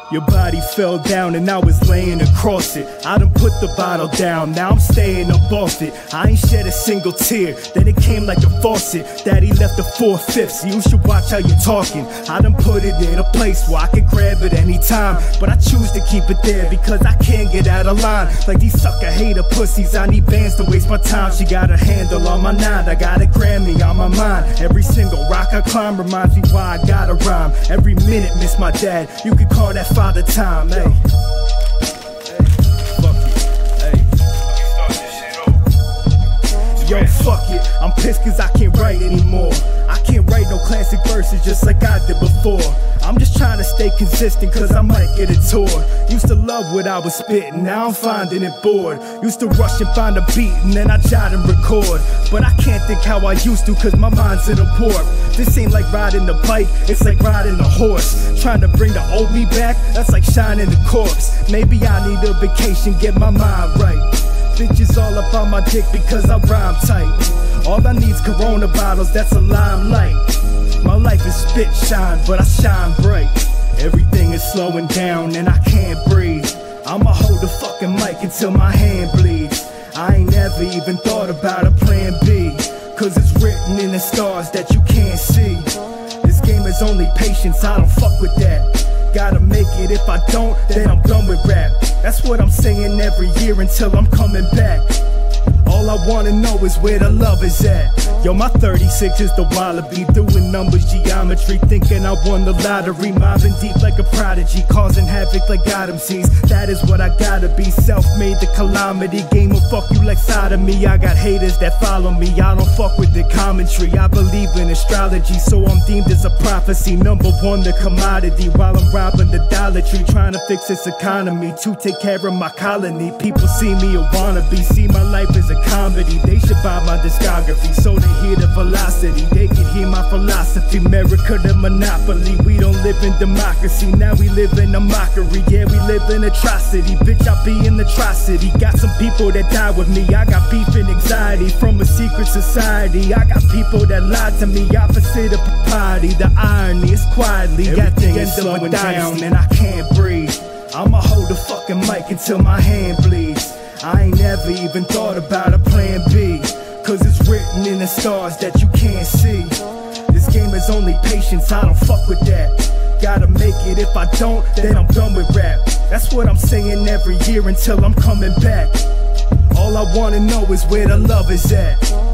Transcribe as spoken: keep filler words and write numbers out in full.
Your body fell down and I was laying across it. I done put the bottle down, now I'm staying up off it. I ain't shed a single tear, then it came like a faucet. Daddy left the four-fifths, you should watch how you talking. I done put it in a place where I can grab it anytime, but I choose to keep it there because I can't get out of line. Like these sucker hater pussies, I need bands to waste my time. She got a handle on my nine, I got a Grammy on my mind. Every single rock I climb reminds me why I gotta rhyme. Every minute miss my dad, you could call that father time, hey. Fuck it, hey. Yo, fuck it, I'm pissed cause I can't write anymore. I can't write no classic verses just like I did before. I'm just trying to stay consistent cause I might get a tour. Used to love what I was spitting, now I'm finding it bored. Used to rush and find a beat and then I jot and record. But I can't think how I used to cause my mind's in a warp. This ain't like riding the bike, it's like riding a horse. Trying to bring the old me back, that's like shining the corpse. Maybe I need a vacation, get my mind right. Bitches all up on my dick because I rhyme tight. All I need's Corona bottles, that's a limelight. My life is spit shine, but I shine bright. Everything is slowing down and I can't breathe. I'ma hold the fucking mic until my hand bleeds. I ain't never even thought about a plan B, cause it's written in the stars that you can't see. This game is only patience, I don't fuck with that. Gotta make it, if I don't, then I'm done with rap. That's what I'm saying every year until I'm coming back. All I wanna know is where the love is at. Yo, my thirty-six is the wallaby, doing numbers, geometry, thinking I won the lottery. Mobbing deep like a prodigy, causing havoc like Gotham sees. That is what I gotta be, self-made the calamity. Game will fuck you like sodomy. I got haters that follow me, I don't fuck with the commentary. I believe in astrology, so I'm deemed as a prophecy. Number one, the commodity, while I'm robbing the Dollar Tree. Trying to fix this economy, to take care of my colony. People see me a wannabe, see my life as a comedy. They should buy my discography so they hear the velocity. They can hear my philosophy. America the monopoly. We don't live in democracy, now we live in a mockery. Yeah, we live in atrocity. Bitch, I be in atrocity. Got some people that die with me. I got beef and anxiety from a secret society. I got people that lie to me, opposite of propriety. The irony is quietly everything is slowing down and I can't breathe. I'ma hold the fucking mic until my hand bleeds. I ain't never even thought about a plan B, cause it's written in the stars that you can't see. This game is only patience, I don't fuck with that. Gotta make it, if I don't, then I'm done with rap. That's what I'm saying every year until I'm coming back. All I wanna know is where the love is at.